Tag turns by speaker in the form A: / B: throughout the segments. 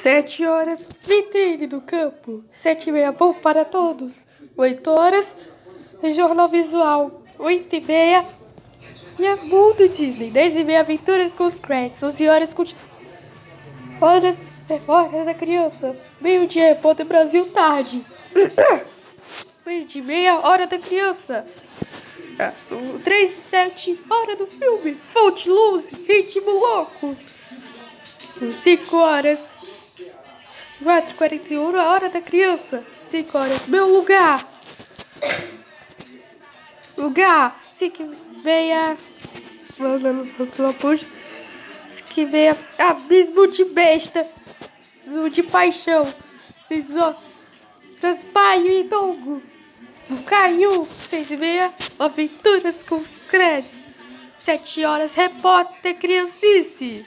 A: 7 horas, vitrine do campo. 7h30, bom para todos. 8 horas, jornal visual. 8h30, Mundo Disney. 10h30, aventuras com os créditos. 11 horas, hora da criança. Meio-dia, Repórter Brasil, tarde. 20h30, hora da criança. 3h07, hora do filme. Fonte, luz, ritmo louco. 5 horas, 4h41, a hora da criança. 5 horas, meu lugar. 5h30, 5h30, abismo de besta, de paixão. 6 horas, Paio e Dongo. Caiu. 6h30, aventuras com os créditos. 7 horas, Repórter Criancices.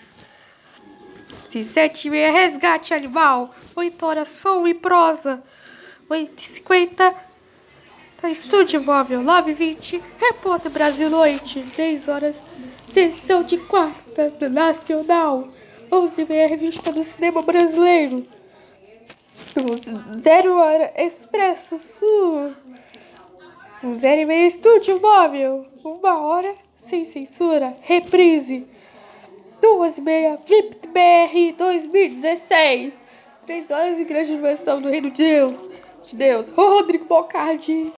A: 7h30, resgate animal. 8 horas, som e prosa. 8h50, estúdio móvel. 9h20, Repórter Brasil Noite. 10 horas, sessão de quarta do Nacional. 11h30, revista do cinema brasileiro. 0 hora, Expresso Sul. 0h30, estúdio móvel. 1 hora, sem censura, reprise. 2h30, VIP BR 2016. 3 horas, grande versão do Reino de Deus. Rodrigo Bocardi.